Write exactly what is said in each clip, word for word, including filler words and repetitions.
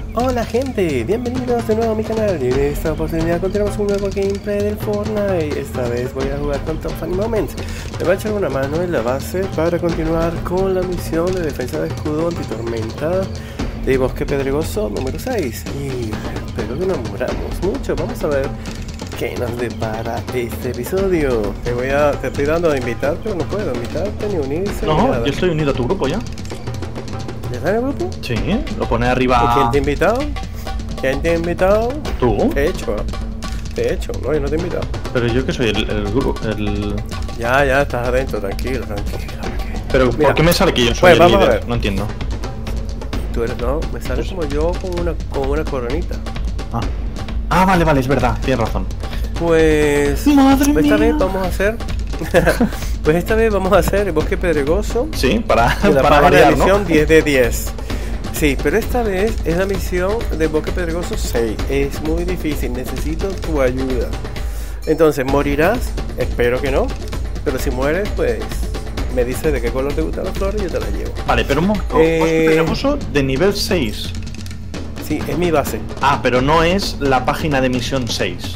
Hola gente, bienvenidos de nuevo a mi canal. Y en esta oportunidad continuamos un nuevo gameplay del Fortnite. Esta vez voy a jugar con Top Funny Moments. Le voy a echar una mano en la base para continuar con la misión de defensa de escudo antitormenta de Bosque Pedregoso número seis. Y espero que nos muramos mucho. Vamos a ver qué nos depara este episodio. Te voy a, te estoy dando a invitar, pero no puedo invitarte ni unirse. No, ni nada. yo estoy unido a tu grupo ya. ¿Ya está en el grupo? Sí, lo pone arriba. ¿Quién te ha invitado? ¿Quién te ha invitado? ¿Tú? Te he hecho. Te he hecho, no, yo no te he invitado. Pero yo que soy el, el grupo, el... Ya, ya, estás adentro, tranquilo, tranquilo. Pero Mira, ¿por qué me sale que yo soy pues, el vamos a líder? ver. No entiendo. Tú eres, no, me sale como yo con una, con una coronita. Ah. ah, vale, vale, es verdad, tienes razón. Pues... Madre esta mía. vez vamos a hacer... pues esta vez vamos a hacer el Bosque Pedregoso. Sí, para, En la para página variar, de misión ¿no? diez de diez. Sí, pero esta vez es la misión de Bosque Pedregoso seis. Es muy difícil, necesito tu ayuda. Entonces, ¿morirás? Espero que no. Pero si mueres, pues me dices de qué color te gustan las flores y yo te las llevo. Vale, pero un momento. Eh, Bosque Pedregoso de nivel seis. Sí, es mi base. Ah, pero no es la página de misión seis.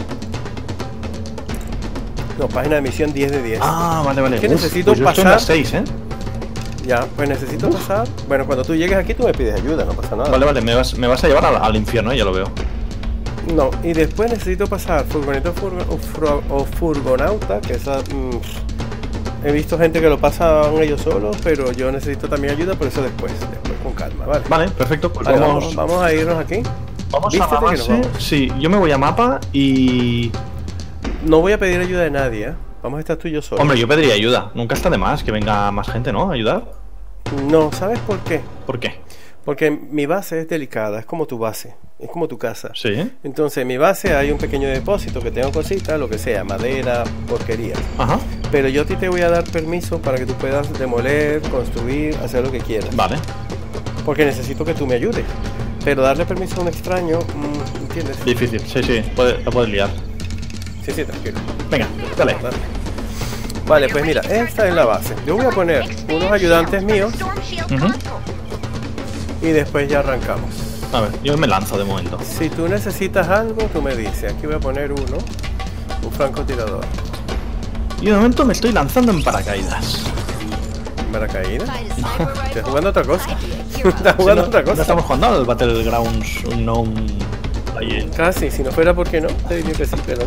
No, página de misión diez de diez. Ah, vale, vale. Que Uf, necesito pues yo estoy en pasar- la seis, ¿eh? Ya, pues necesito Uf. pasar. Bueno, cuando tú llegues aquí tú me pides ayuda, no pasa nada. Vale, vale, me vas, me vas a llevar al, al infierno, ¿eh? Ya lo veo. No, y después necesito pasar furgoneta o, furgo- o fro- o furgonauta, que esa... mm, he visto gente que lo pasan ellos solos, pero yo necesito también ayuda, por eso después, después con calma, ¿vale? Vale, perfecto, pues Vale, vamos, vamos, vamos a irnos aquí. vamos a Vístete la que nos base. vamos. Sí, yo me voy a mapa y... No voy a pedir ayuda de nadie, ¿eh? Vamos a estar tú y yo solos. Hombre, yo pediría ayuda. Nunca está de más que venga más gente, ¿no? A ayudar. No, ¿sabes por qué? ¿Por qué? Porque mi base es delicada, es como tu base, es como tu casa. Sí. Entonces, en mi base hay un pequeño depósito que tengo cositas, lo que sea, madera, porquería. Ajá. Pero yo a ti te voy a dar permiso para que tú puedas demoler, construir, hacer lo que quieras. Vale. Porque necesito que tú me ayudes. Pero darle permiso a un extraño, mm, ¿entiendes? Difícil. Sí, sí. Puede, la puedes liar. Sí, sí, tranquilo. Venga, dale. Dale. Vale, pues mira, esta es la base. Yo voy a poner unos ayudantes míos Ujú. y después ya arrancamos. A ver, yo me lanzo de momento. Si tú necesitas algo, tú me dices. Aquí voy a poner uno, un francotirador. Y de momento me estoy lanzando en paracaídas. ¿Paracaídas? Estoy jugando otra cosa. Estás jugando Sí, no, otra no cosa. estamos jugando al Battlegrounds Unknown. Ahí. Casi, si no fuera porque no, te diría que sí, pero no.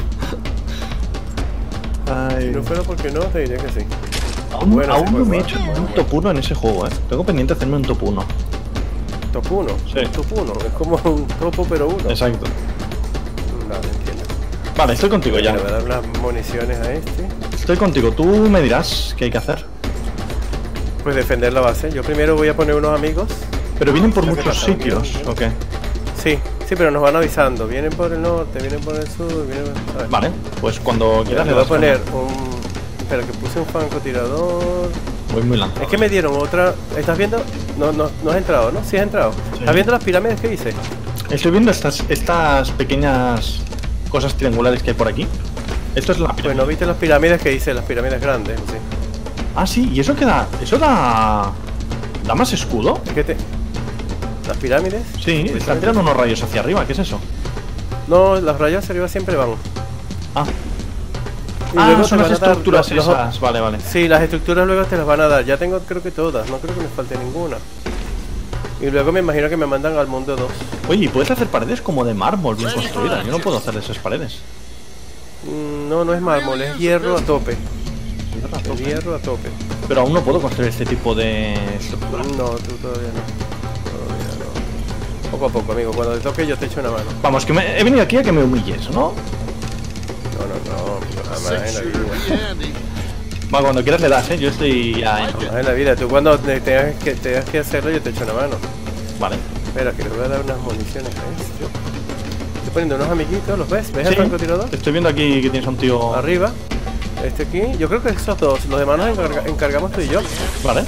Si Ay. no fuera porque no, te diría que sí. Aún, Bueno, aún sí, no pues, me he bueno. hecho un top uno en ese juego, eh. Tengo pendiente hacerme un top uno. Top uno. Sí. Top uno. Es como un topo pero uno. Exacto. No, no entiendo. Vale, estoy contigo ya. Le voy a dar unas municiones a este. Estoy contigo. Tú me dirás qué hay que hacer. Pues defender la base. Yo primero voy a poner unos amigos. Pero vienen por Creo que muchos pasa, sitios, bien, ¿o qué? Sí, sí, pero nos van avisando. Vienen por el norte, vienen por el sur, vienen... ¿sabes? Vale, pues cuando Mira, quieras le le voy a das poner con- un... Espera, que puse un francotirador... Voy muy lanzado. Es que me dieron otra... ¿Estás viendo? No, no, no has entrado, ¿no? Sí has entrado. Sí. ¿Estás viendo las pirámides que hice? Estoy viendo estas, estas pequeñas cosas triangulares que hay por aquí. Esto es la Pues pirámide. no viste las pirámides que hice, las pirámides grandes, sí. Ah, sí, y eso queda. ¿Eso da. da más escudo? Es que te... ¿Las pirámides? Sí, están tirando unos rayos hacia arriba, ¿qué es eso? No, las rayas hacia arriba siempre van. Ah, Y ah luego te son las van a dar estructuras los- los- esas. Vale, vale. Sí, las estructuras luego te las van a dar. Ya tengo creo que todas, no creo que me falte ninguna. Y luego me imagino que me mandan al mundo dos. Oye, ¿y puedes hacer paredes como de mármol bien construidas? Yo no puedo hacer esas paredes. Mm, No, no es mármol, es hierro a tope. El hierro a tope. Pero aún no puedo construir este tipo de estructura. No, tú todavía no. Todavía no. Poco a poco, amigo. Cuando te toque yo te echo una mano. Vamos, que me, he venido aquí a que me humilles, ¿no? No, no, no. Jamás en la vida. Va, cuando quieras le das, ¿eh? Yo estoy ya en... Jamás en la vida. Tú cuando te- tengas que, tengas que hacerlo yo te echo una mano. Vale. Espera, que le voy a dar unas municiones a este. Estoy poniendo unos amiguitos, ¿los ves? ¿Ves Sí, el francotirador? estoy viendo aquí que tienes a un tío... Arriba. Este aquí. Yo creo que esos dos. Los demás nos encarga- encargamos tú y yo. Vale.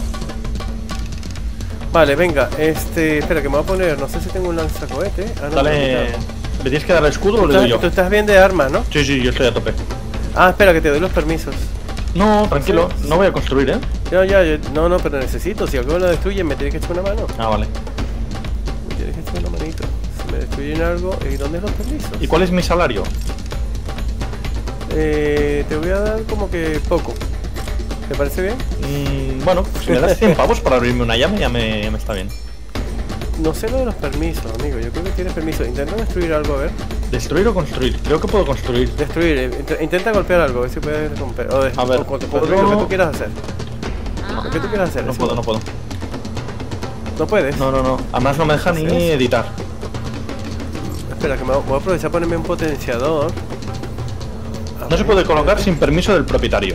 Vale, venga. Este... Espera, que me voy a poner... No sé si tengo un lanzacohete. Ah, no, Dale... me lo he quitado. ¿Le tienes que dar el escudo o Tú le doy estás, yo? tú estás bien de armas, ¿no? Sí, sí, yo estoy a tope. Ah, espera, que te doy los permisos. No, tranquilo, Sí. no voy a construir, ¿eh? No, ya, yo- no, no, pero necesito. Si algo me lo destruye, me tienes que echar una mano. Ah, vale. Me tienes que echar una manito. destruyen algo. ¿Y dónde los permisos? ¿Y cuál es mi salario? Eh, te voy a dar como que poco. ¿Te parece bien? Mm, bueno, si me das cien pavos para abrirme una llave ya me, ya me está bien. No sé lo de los permisos, amigo. Yo creo que tienes permiso. Intenta destruir algo, a ver. ¿Destruir o construir? Creo que puedo construir. Destruir. eh, int- Intenta golpear algo, a ver si puedes romper. O de- A ver, o con- ¿puedo? construir lo que tú quieras hacer. Lo que tú quieras hacer. No sí. puedo, no puedo. ¿No puedes? No, no, no. Además no me deja ni ¿Sí? editar. Espera, que me voy a aprovechar a ponerme un potenciador. A No se ver, puede colocar espérate. sin permiso del propietario.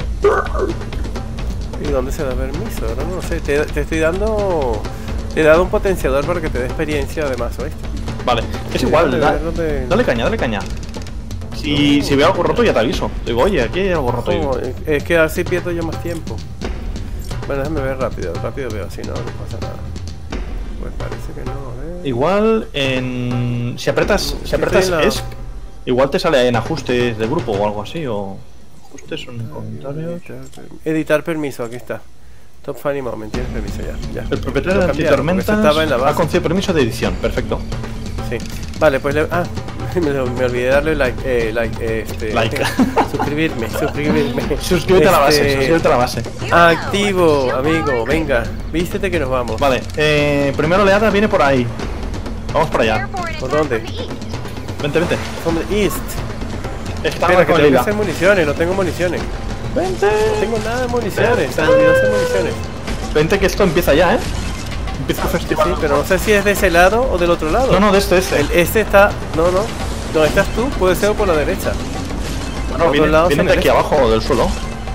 ¿Y dónde se da permiso? Ahora no lo sé. Te, te estoy dando... Te he dado un potenciador para que te dé experiencia además, ¿oíste? Vale, es Sí, igual, dale, da- dale, dale. dale caña, dale caña. Si, si veo algo roto ya te aviso. Digo, oye, aquí hay algo roto. Ojo, es- es que así pierdo yo más tiempo. Bueno, déjame ver rápido. Rápido veo, si no, no pasa nada. Pues parece que no, a ver. Igual en... Si apretas, si Estoy apretas en la- ESC, igual te sale en ajustes de grupo o algo así, o... Ajustes o en comentarios... Editar, editar permiso, aquí está. Top Funny Moment, tienes permiso ya. ya. El propietario Lo de cambiaron, porque Antitormentas eso estaba en la ha base. concedido permiso de edición. Perfecto. Sí. Vale, pues le... Ah, me, lo- me olvidé darle like, eh, like, eh, este... Like. suscribirme, suscribirme. Suscríbete a la base, Este, suscríbete a la base. Activo, amigo, venga. Vístete que nos vamos. Vale, eh, primera oleada viene por ahí. Vamos para allá. ¿Por dónde? Vente, vente. From the east. Está Espera, que con tengo que Lila. hacer municiones, no tengo municiones. Vente. No tengo nada de municiones, se me olvidó hacer municiones. Vente que esto empieza ya, ¿eh? Empieza el Sí, festival. pero no sé si es de ese lado o del otro lado. No, no, de este, este. El, este está... No, no. ¿Dónde estás tú? Puede ser por la derecha. Bueno, los viene, dos lados vienen son de aquí derechos. abajo, del suelo.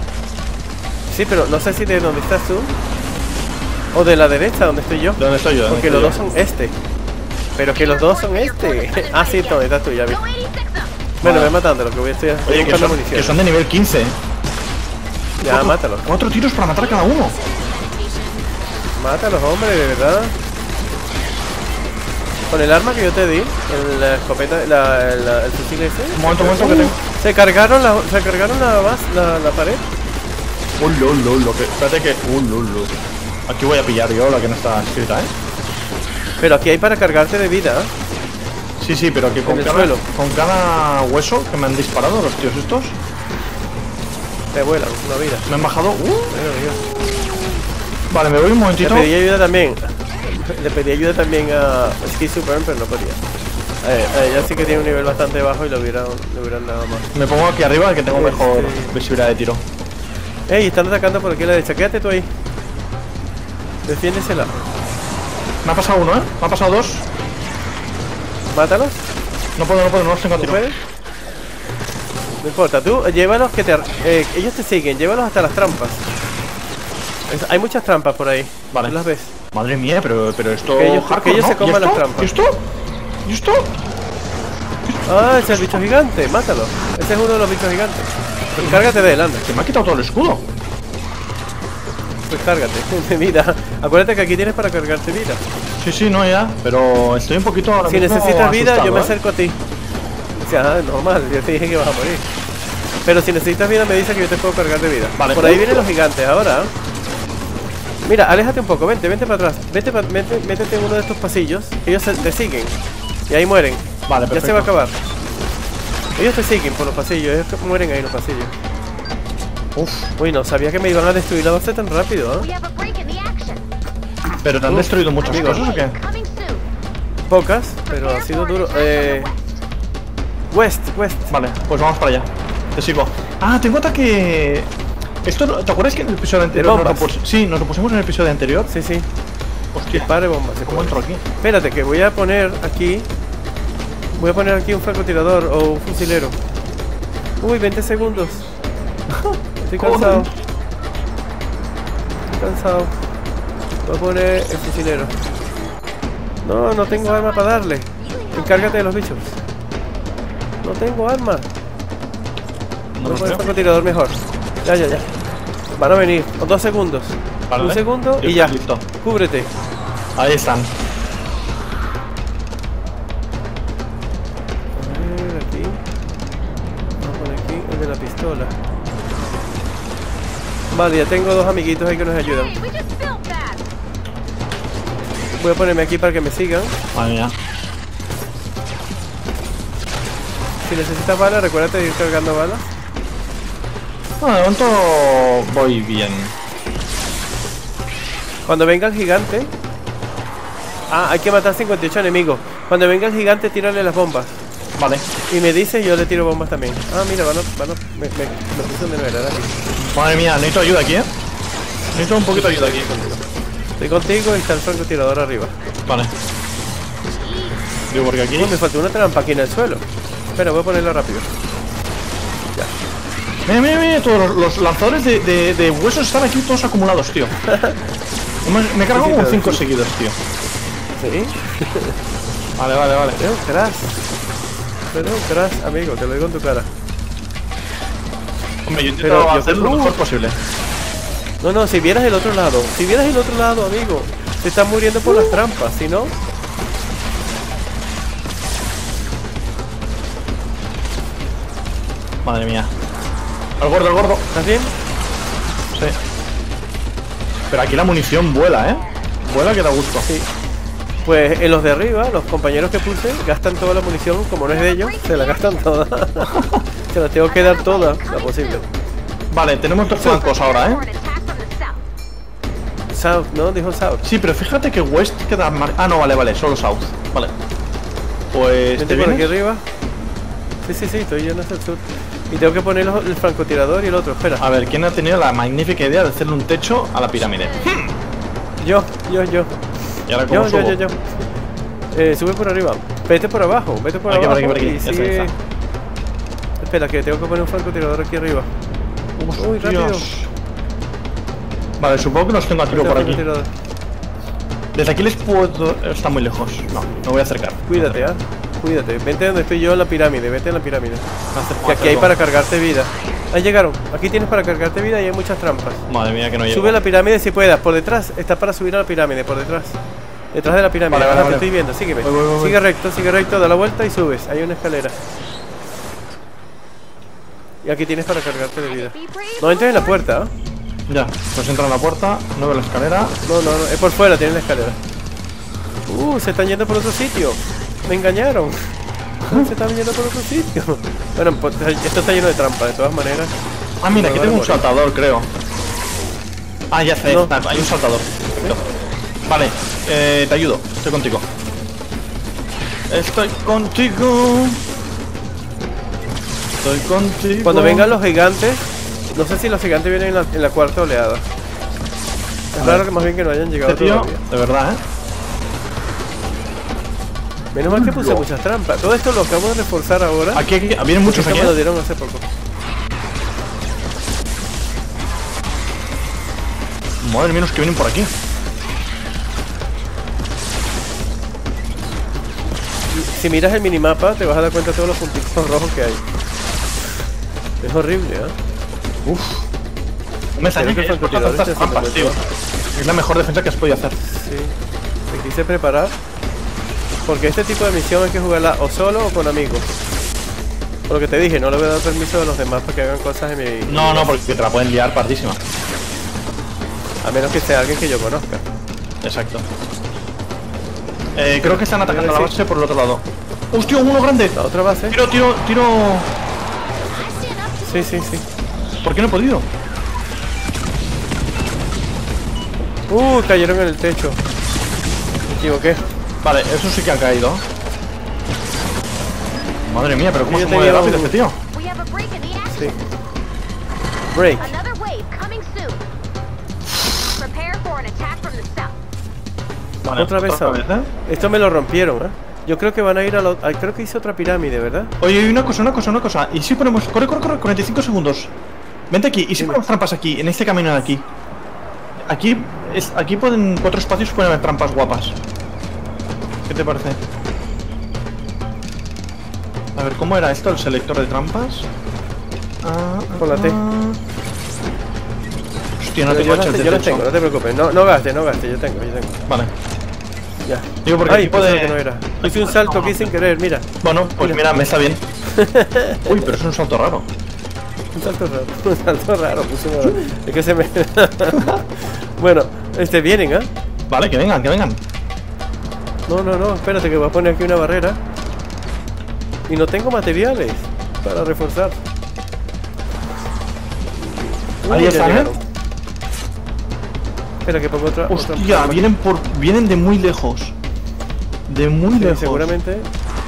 Sí, pero no sé si de donde estás tú o de la derecha, donde estoy yo. ¿De dónde estoy yo? ¿De dónde Porque los dos estoy son este. Pero que los dos son este. Ah, sí, donde estás tú, ya vi. Bueno, Vale. me matando, lo que voy a estoy yo? Oye, que buscando son, municiones. que son de nivel quince. Ya, Cuatro- mátalos. Cuatro tiros para matar a cada uno. Mátalos, hombre, de verdad. Con el arma que yo te di, el- la escopeta, la, la- el fusil ese. Un momento, un momento que Uh, tengo. Se cargaron la, se cargaron la, bas- la, la pared. Oh, lol, lol, lo que... Espérate que... Oh, lol, lol. Aquí voy a pillar yo la que no está escrita, ¿eh? Pero aquí hay para cargarte de vida. ¿eh? Sí, sí, pero que con En el cada, suelo. con cada hueso que me han disparado los tíos estos, Te vuelan una vida. me han bajado... Uh, Bueno, Dios. vale, me voy un Le momentito. pedí ayuda también. Le pedí ayuda también a Ski Super, pero no podía. Eh, eh, ella sí que tiene un nivel bastante bajo y lo hubieran, lo hubieran dado más. Me pongo aquí arriba que tengo mejor Este- visibilidad de tiro. Ey, están atacando por aquí a la derecha. Quédate tú ahí. Defiéndesela. Me ha pasado uno, ¿eh? Me ha pasado dos. Mátalos. No puedo, no puedo, no los tengo a ¿Tú tiro. puedes? No importa, tú eh, llévalos que te... ar- Eh, ellos te siguen, llévalos hasta las trampas. Es- hay muchas trampas por ahí. Vale. ¿Tú las ves? Madre mía, pero, pero esto... Que ellos- hardcore, que ellos ¿no? se coman ¿Y esto? las trampas. ¿Y esto? ¿Y esto? Ah, ese es el bicho gigante, mátalo. Ese es uno de los bichos gigantes. Pues cárgate de él, anda. Se me ha quitado todo el escudo. Pues cárgate. Mira, acuérdate que aquí tienes para cargarte vida. Sí, sí, no, ya. Pero estoy un poquito ahora Si mismo necesitas vida, yo me asustado, ¿eh? acerco a ti. O sea, normal, yo te dije que vas a morir. Pero si necesitas vida, me dices que yo te puedo cargar de vida. Vale. Por ahí vienen los gigantes ahora. Mira, aléjate un poco, vente, vente para atrás. Vete, pa- vete, métete en uno de estos pasillos. Ellos se- te siguen. Y ahí mueren. Vale, Ya perfecto. se va a acabar. Ellos te siguen por los pasillos, ellos que mueren ahí en los pasillos. Uf, Uy, no sabía que me iban a destruir la base tan rápido, ¿eh? We have a break in the action. ¿pero te han Uf. destruido muchas Amigo. cosas o qué? Coming soon. Pocas, pero ha sido duro. Eh... West, West. Vale, pues vamos para allá. Te sigo. Ah, tengo ataque... Esto, no- ¿te acuerdas que en el episodio anterior nos lo bombas? pus- Sí, nos lo pusimos en el episodio anterior. Sí, sí. Hostia, Dispare bombas. se ¿cómo puede. entro aquí? Espérate, que voy a poner aquí. Voy a poner aquí un francotirador o un fusilero. Uy, veinte segundos. Estoy cansado. Joder. Estoy cansado. Voy a poner el fusilero. No, no tengo arma para darle. Encárgate de los bichos. No tengo arma. No Voy a lo poner el creo. francotirador mejor. Ya, ya, ya. Van a venir. Dos segundos. Vale, Un segundo yo y ya. estoy listo. Cúbrete. Ahí están. A ver, aquí. Vamos a poner aquí el de la pistola. Vale, ya tengo dos amiguitos ahí que nos ayudan. Hey, we just built that. Voy a ponerme aquí para que me sigan. Madre mía. Si necesitas balas, recuérdate de ir cargando balas. Bueno, de momento voy bien. Cuando venga el gigante... Ah, hay que matar cincuenta y ocho enemigos. Cuando venga el gigante, tírale las bombas. Vale. Y me dice, yo le tiro bombas también. Ah, mira, van a... Van a me, me, me puse donde no era, era aquí. Madre mía, necesito ayuda aquí, ¿eh? Necesito un poquito de ayuda aquí. Estoy contigo y está el francotirador arriba. Vale. Digo, porque aquí... Uy, me faltó una trampa aquí en el suelo. Espera, voy a ponerlo rápido. Ya. Mira, mira, mira, todos los, los lanzadores de, de, de huesos están aquí todos acumulados, tío. me, me he cargado como cinco seguidos, tío. ¿Sí? Vale, vale, vale. Eres un crash. Eres un crash, amigo, te lo digo en tu cara. Hombre, yo intento Pero yo hacer te- lo mejor uh. posible. No, no, si vieras el otro lado. Si vieras el otro lado, amigo. Se están muriendo por las trampas, si no... Madre mía. El gordo, el gordo. ¿Estás bien? Sí. Pero aquí la munición vuela, ¿eh? Vuela que da gusto. Sí. Pues en los de arriba, los compañeros que puse, gastan toda la munición, como no es de ellos, se la gastan toda. Se la tengo que dar toda, la posible. Vale, tenemos dos flancos ahora, For ¿eh? an attack from the south. South, ¿no? Dijo South. Sí, pero fíjate que West queda mar... Ah, no, vale, vale, solo South. Vale. Pues, ¿te Vente por aquí vienes? arriba. Sí, sí, sí, estoy yendo hacia el sur. Y tengo que poner los- el francotirador y el otro, espera. A ver, ¿quién ha tenido la magnífica idea de hacerle un techo a la pirámide? Yo, yo, yo. Y ahora como Yo, yo, subo. yo, yo. Eh, sube por arriba. Vete por abajo, vete por Aquí, por abajo. aquí, por aquí. Y Ya está, sigue... ya está. Espera, que tengo que poner un francotirador aquí arriba. Uy, rápido. Dios. Vale, supongo que los tengo a tiro por aquí. Francotirador. Desde aquí les puedo... Está muy lejos. No, me voy a acercar. Cuídate, ah. Cuídate. Vente donde estoy yo en la pirámide. Vete en la pirámide. Me acerco, Que me aquí hay acerco. para cargarte vida. Ahí llegaron. Aquí tienes para cargarte vida y hay muchas trampas. Madre mía, que no llego. Sube a la pirámide si puedas. Por detrás. Está para subir a la pirámide. Por detrás. Detrás de la pirámide. Vale, vale, Ajá, te vale. estoy viendo. Sígueme. Voy, voy, voy, Sigue voy. recto, sigue recto. Da la vuelta y subes. Hay una escalera. Y aquí tienes para cargarte de vida. No entres en la puerta, ¿eh? Ya, pues entra en la puerta, no veo la escalera. No, no, no. Es por fuera. Tienes la escalera. Uh, se están yendo por otro sitio. Me engañaron. Se están yendo por otro sitio. Bueno, pues, esto está lleno de trampas, de todas maneras. Ah, mira, aquí No, tengo un vale. saltador, creo. Ah, ya sé, No. está, hay un saltador. Perfecto. Vale, eh, te ayudo, estoy contigo. Estoy contigo. Estoy contigo. Cuando vengan los gigantes, no sé si los gigantes vienen en la, en la cuarta oleada. Es raro que más bien que no hayan llegado Este tío, todavía. de verdad, ¿eh? Menos mal que puse muchas trampas. Todo esto lo acabo de reforzar ahora. Aquí, aquí, vienen muchos Esto aquí. me lo ¿eh? dieron hace poco. Madre mía, los que vienen por aquí. Si miras el minimapa, te vas a dar cuenta de todos los puntitos rojos que hay. Es horrible, ¿eh? Uf. No me extraña Creo que que el hayas puesto francotirador tantas este se trampas, me tío. metió. Es la mejor defensa que has podido hacer. Sí. Me quise preparar. Porque este tipo de misión hay que jugarla o solo o con amigos. Por lo que te dije, no le voy a dar permiso a los demás para que hagan cosas en mi... No, no, porque te la pueden liar partísima. A menos que sea alguien que yo conozca. Exacto. Eh, creo que están atacando la Sí. base por el otro lado. ¡Hostia, uno grande! La otra base. Tiro, tiro, tiro. Sí, sí, sí. ¿Por qué no he podido? Uh, cayeron en el techo. Me equivoqué. Vale, eso sí que han caído. Madre mía, pero cómo Yo se mueve tenía rápido un- este tío. We have a break in the action. Sí. Break. Another wave coming soon. Prepare for an attack from the south. Vale, Otra vez, ¿sabes? ¿eh? Esto me lo rompieron, ¿eh? Yo creo que van a ir a lo... ah, creo que hice otra pirámide, ¿verdad? Oye, hay una cosa, una cosa, una cosa. ¿Y si ponemos... Corre, corre, corre, cuarenta y cinco segundos. Vente aquí. ¿Y si Dime. ponemos trampas aquí, en este camino de aquí? Aquí, es, aquí pueden... Cuatro espacios pueden haber trampas guapas. ¿Qué te parece? A ver, ¿cómo era esto? El selector de trampas. Ah, Con la T. ah. Hostia, no Pero tengo yo hachas las, de yo las techo. tengo, no te preocupes. No, no gastes, no gastes. Yo tengo, yo tengo. Vale. Ya. Digo, porque Ay, aquí puede... pensaba que no era. Hice un salto aquí sin querer, mira. Bueno, pues mira, me está bien. Uy, pero es un salto raro. Un salto raro. Un salto raro. Puse una- Es que se me... Bueno, este, vienen, ¿ah? Vale, que vengan, que vengan. No, no, no. Espérate que voy a poner aquí una barrera. Y no tengo materiales para reforzar. Ahí Uy, ya están, ¿eh? llegaron. Espera que pongo otra. otra Hostia, otra- vienen por. Vienen de muy lejos. De muy Sí, lejos. seguramente.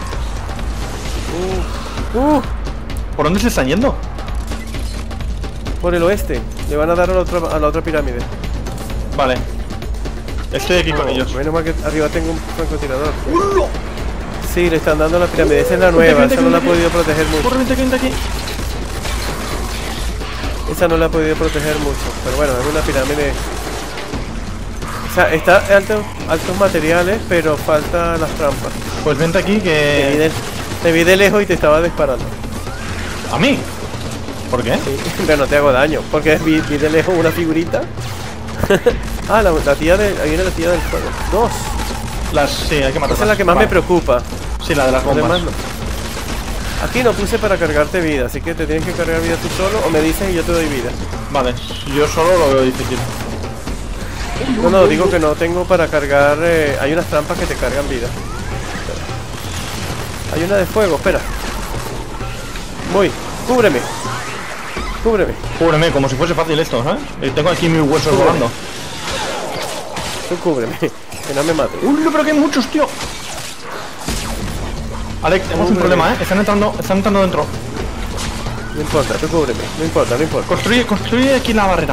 Uh, uh, ¿Por dónde se están yendo? por el oeste. Le van a dar a la otra, a la otra pirámide. Vale. Estoy aquí con ellos. Menos mal que arriba tengo un francotirador. Sí, le están dando a la pirámide. Esa es la nueva. Vente, Esa vente, no la ha vente. podido proteger mucho. Corre, vente aquí, vente aquí. Esa no la ha podido proteger mucho. Pero bueno, es una pirámide. O sea, está alto, altos materiales, pero falta las trampas. Pues vente aquí Te vi, de, que. te vi de lejos y te estaba disparando. ¿A mí? ¿Por qué? Sí, pero no te hago daño. Porque vi, vi de lejos una figurita. Ah, la, la tía de. Ahí viene la tía del fuego. Dos. Las. Sí, hay que matarlas. Esa es la que más Vale. me preocupa. Sí, la de las Lo bombas. demás no. Aquí no puse para cargarte vida, así que te tienes que cargar vida tú solo o me dices y yo te doy vida. Vale, yo solo lo veo difícil. No, no, digo que no tengo para cargar. Eh, hay unas trampas que te cargan vida. Hay una de fuego, espera. Voy, cúbreme. Cúbreme. Cúbreme, como si fuese fácil esto, ¿sabes? Eh, Tengo aquí mis huesos Cúbreme. volando. Tú cúbreme. Que no me mate. ¡Uy, pero que hay muchos, tío! Alex, tenemos un Cúbreme. problema, ¿eh? Están entrando, están entrando dentro. No importa, tú cúbreme. No importa, no importa. Construye, construye aquí la barrera.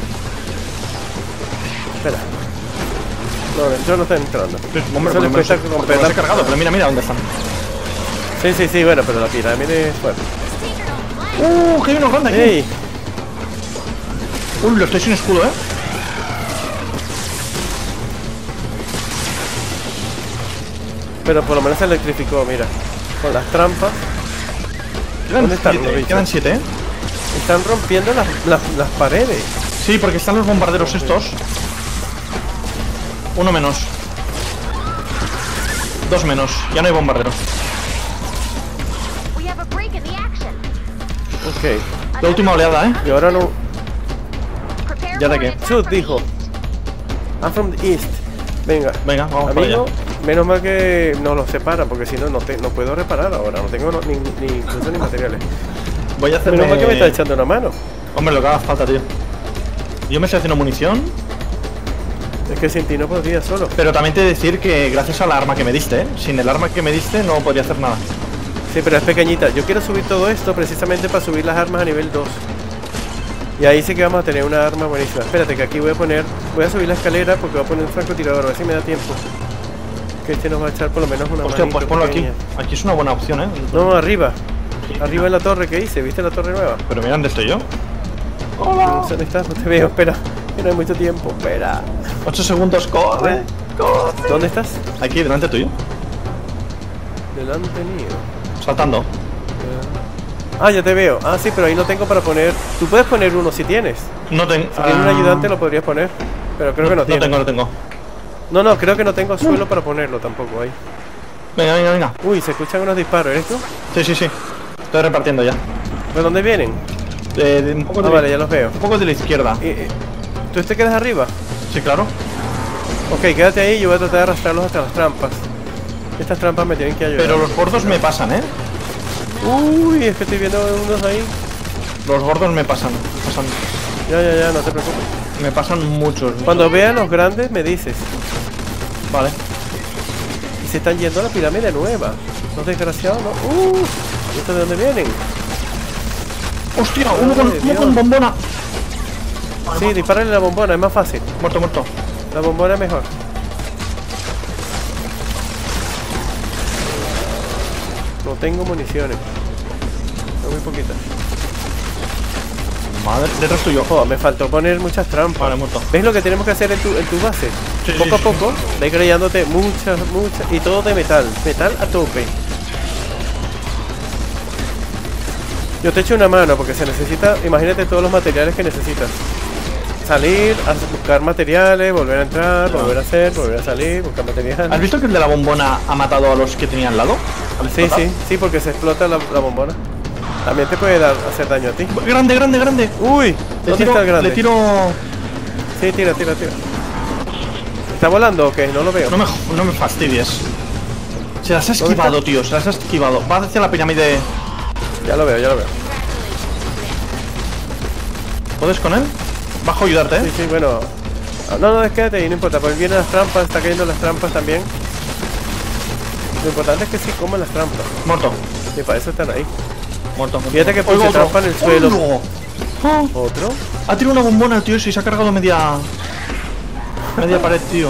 Espera. No, dentro no están entrando. Sí, hombre, Eso porque les me los cuesta he- porque romper me los he la- cargado, pero mira, mira dónde están. Sí, sí, sí, bueno, pero la pirámide es fuerte. ¡Uh, que hay unos grandes aquí! ¡Ey! ¡Uy, lo estoy sin escudo, eh! Pero por lo menos se electrificó, mira. Con las trampas. Quedan ¿Dónde están siete, los bichos? quedan siete, eh. Están rompiendo las, las, las paredes. Sí, porque están los bombarderos estos. Uno menos. Dos menos. Ya no hay bombarderos. We have a break in the action. Ok. La última oleada, eh. Y ahora no. Prepare ¿Ya de for qué? an attack Shoot, from the dijo. east. I'm from the east. Venga. Venga, vamos para allá. Amigo, menos mal que nos los separan, porque si no, no, te, no puedo reparar ahora. No tengo no- ni, ni incluso ni materiales. Voy a hacer. Menos mal que me está echando una mano. Hombre, lo que haga falta, tío. Yo me estoy haciendo munición, Es que sin ti no podría solo. pero también te he de decir que gracias al arma que me diste, ¿eh? Sin el arma que me diste no podría hacer nada. Sí, pero es pequeñita. Yo quiero subir todo esto precisamente para subir las armas a nivel dos. Y ahí sí que vamos a tener una arma buenísima. Espérate que aquí voy a poner... Voy a subir la escalera porque voy a poner un francotirador. A ver si me da tiempo. Que este nos va a echar por lo menos una Hostia, manito pues ponlo aquí. pequeña. Aquí es una buena opción, ¿eh? No, arriba. Arriba en la torre que hice. ¿Viste la torre nueva? Pero mira dónde estoy yo. No sé dónde estás. No te veo. Espera. Que no hay mucho tiempo. Espera. ocho segundos, corre. Corre. ¿Dónde estás? Aquí, delante tuyo. Delante mío. Saltando. Ah, ya te veo. Ah, sí, pero ahí no tengo para poner... Tú puedes poner uno si tienes. No tengo. Si tienes un ayudante lo podrías poner. Pero creo que no No tiene. tengo, no tengo. No, no, creo que no tengo suelo para ponerlo tampoco ahí. Venga, venga, venga. Uy, se escuchan unos disparos, ¿eres tú? Sí, sí, sí. Estoy repartiendo ya. ¿De dónde vienen? De, de- un, poco Ah, de, vale, ya los veo. un poco de la izquierda. Eh, eh, ¿Tú te quedas arriba? Sí, claro. Ok, quédate ahí, yo voy a tratar de arrastrarlos hasta las trampas. Estas trampas me tienen que ayudar. Pero los gordos me pasan, ¿eh? Uy, es que estoy viendo unos ahí. Los gordos me pasan. pasan Ya, ya, ya, no te preocupes. me pasan muchos. Cuando vean los grandes me dices. Vale. Y se están yendo a la pirámide nueva. Los desgraciados, ¿no? Uh, ¿y estos de dónde vienen? Hostia, uno con, Madre uno Dios. con bombona. Sí, dispárale la bombona, es más fácil. Muerto, muerto. La bombona es mejor. No tengo municiones. Tengo muy poquitas. Madre, detrás tuyo. Oh, me faltó poner muchas trampas. Vale, muerto. ¿Ves lo que tenemos que hacer en tu, en tu base? Sí, poco sí, a sí. poco, ve creyéndote muchas, muchas. Y todo de metal. Metal a tope. Yo te echo una mano porque se necesita. Imagínate todos los materiales que necesitas. Salir, a buscar materiales, volver a entrar, volver a hacer, volver a salir, buscar ¿Has materiales. visto que el de la bombona ha matado a los que tenía al lado? ¿Al Sí, explotar? sí, sí, porque se explota la, la bombona. También te puede dar, hacer daño a ti. Grande, grande, grande. Uy, Le ¿dónde tiro, está el grande? Le tiro. Sí, tira, tira, tira. ¿Está volando o qué? No lo veo. No me, no me fastidies. Se las ha esquivado, tío, se las ha esquivado. Va hacia la pirámide. Ya lo veo, ya lo veo. ¿Puedes con él? Bajo a ayudarte, Sí, ¿eh? sí, bueno. No, no, quédate ahí, no importa, porque vienen las trampas, está cayendo las trampas también. Lo importante es que sí coman las trampas. Muerto. Y para eso están ahí. Muerto. Fíjate que Oigo puse otro. trampa en el suelo. ¡Hola! Ah, ¿Otro? ha tirado una bombona el tío ese y se ha cargado media. Media pared, tío.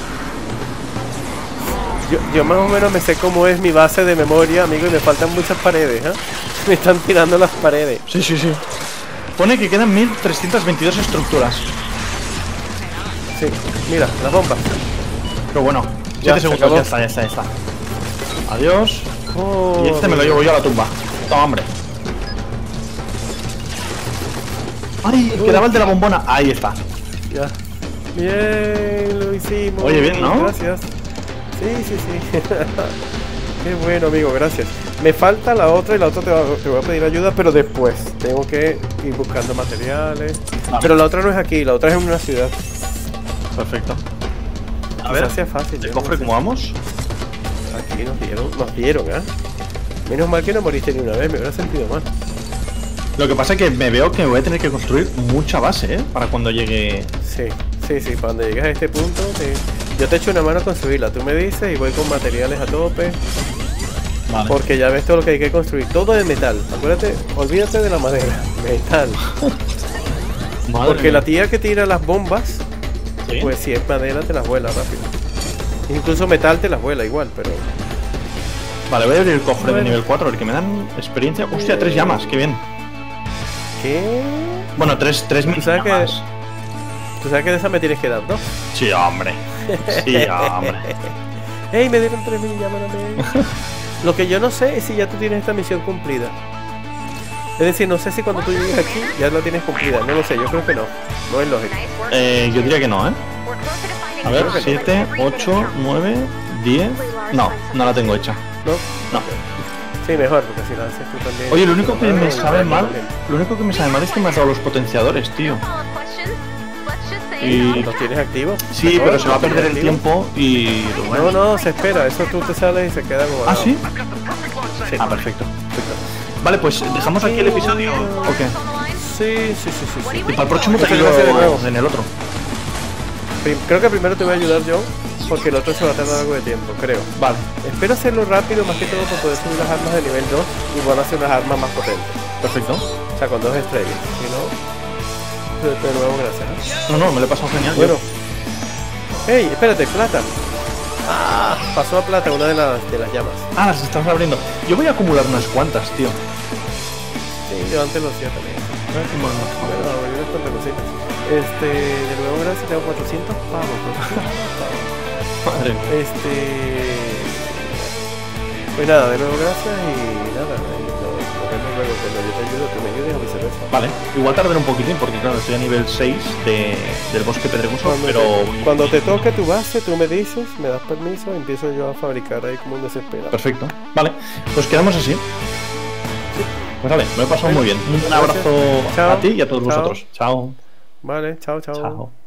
Yo, yo más o menos me sé cómo es mi base de memoria, amigo, y me faltan muchas paredes, ¿eh? Me están tirando las paredes. Sí, sí, sí. Pone que quedan mil trescientas veintidós estructuras. Sí, mira, las bombas. Pero bueno, Ya, siete se segundos, acabó. ya está, ya está, ya está. Adiós. Oh, Y este me lo amigo. llevo yo a la tumba. Toma, hombre. ¡Ay! Quedaba el de la bombona. Ahí está. Ya. Bien, lo hicimos. Oye, bien, ¿no? Gracias. Sí, sí, sí. Qué bueno, amigo, gracias. Me falta la otra y la otra te, va- te voy a pedir ayuda, pero después. Tengo que ir buscando materiales. Vale. Pero la otra no es aquí, la otra es en una ciudad. Perfecto. A Se ver, hacía fácil. ¿el yo cofre no sé. cómo vamos? Aquí nos dieron, nos dieron, ¿eh? Menos mal que no moriste ni una vez, me hubiera sentido mal. Lo que pasa es que me veo que voy a tener que construir mucha base, ¿eh? Para cuando llegue... Sí, sí, sí, cuando llegues a este punto, sí. Yo te echo una mano a construirla, tú me dices y voy con materiales a tope. Vale. Porque ya ves todo lo que hay que construir, todo de metal. Acuérdate, olvídate de la madera, metal. Madre Porque mía. la tía que tira las bombas, ¿Sí? pues si es madera te las vuela rápido. Incluso metal te las vuela igual, pero... Vale, voy a abrir el cofre de Bueno. nivel cuatro, porque me dan experiencia. Hostia, tres llamas, qué bien. ¿Qué? Bueno, tres, tres mil ¿Tú sabes que- llamas. Tú sabes que de esa me tienes que dar dos. Sí, hombre. Sí, hombre. ¡Ey, me dieron tres mil llamas también! Lo que yo no sé es si ya tú tienes esta misión cumplida. Es decir, no sé si cuando tú llegues aquí ya la tienes cumplida. No lo sé, yo creo que no. No es lógico. Nice work. Eh, yo diría que no, ¿eh? We're closer to finding A ver, the siete, ocho, nueve, diez... No, no la tengo hecha. ¿No? No. Sí, mejor, porque si la haces tú también. Oye, lo único que No, me no, sabe no, mal... también. Lo único que me sabe mal es que me has dado los potenciadores, tío. Follow-up questions. Let's just say Y- ¿Los tienes activos? Sí, Mejor, pero se va a ¿los perder el tienes activos? tiempo y... No, no, se espera. Eso tú te sales y se queda como. ¿Ah, sí? Sí. Ah, perfecto. perfecto. Vale, pues dejamos aquí el episodio. ¿O qué? on the line. Sí, sí, sí, sí. sí. Y para el próximo te Yo te ayudo lo voy a hacer de nuevo. en el otro. Prim- Creo que primero te voy a ayudar yo, porque el otro se va a tardar algo de tiempo, creo. Vale, Espero hacerlo rápido, más que todo para poder subir las armas de nivel dos y van a hacer unas armas más potentes. perfecto. O sea, con dos estrellas. Si no, de, de nuevo, gracias. ¿eh? No, no, me lo he pasado genial. Bueno. Hey, espérate, plata. Ah, pasó a plata una de las, de las llamas. Ah, las estamos abriendo. Yo voy a acumular unas cuantas, tío. Sí, yo antes lo hacía también. Voy a acumular unas cuantas. Bueno, abrí unas cuantas cositas. Este, de nuevo, gracias, tengo cuatrocientos pavos. cuatrocientos pavos. Madre mía. Este. Pues nada, de nuevo gracias y nada, y nos, nos vemos luego cuando yo te ayudo, tú me ayudes o viceversa. Vale, igual tardaré un poquitín porque claro, estoy a nivel seis de, del bosque pedregoso, Cuando, pero... te, cuando te toque tu base, tú me dices, me das permiso, empiezo yo a fabricar ahí como un desesperado. Perfecto. Vale, pues quedamos así. Pues vale, me lo he pasado Bueno, muy bien. Un gracias. abrazo Chao. a ti y a todos Chao. vosotros. Chao. Vale, chao, chao. Chao.